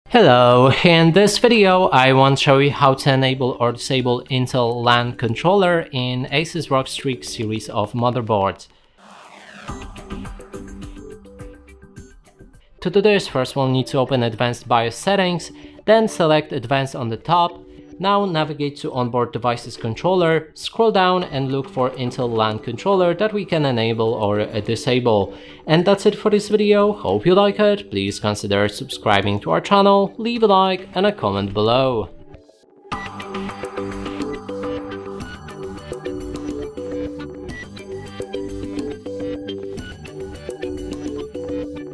Hello, in this video I want to show you how to enable or disable Intel LAN Controller in ASUS ROG Strix series of motherboards. To do this, first we'll need to open Advanced BIOS Settings, then select Advanced on the top. Now navigate to Onboard Devices Controller, scroll down and look for Intel LAN Controller that we can enable or disable. And that's it for this video. Hope you like it. Please consider subscribing to our channel, leave a like and a comment below.